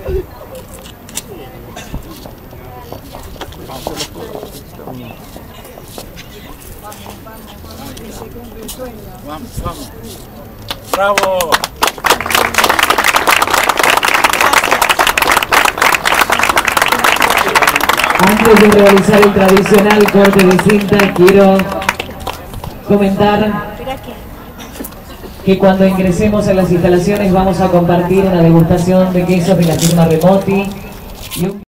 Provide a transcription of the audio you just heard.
Vamos, vamos. ¡Bravo! Antes de realizar el tradicional corte de cinta, quiero comentar que cuando ingresemos a las instalaciones vamos a compartir una degustación de quesos de la firma Remotti y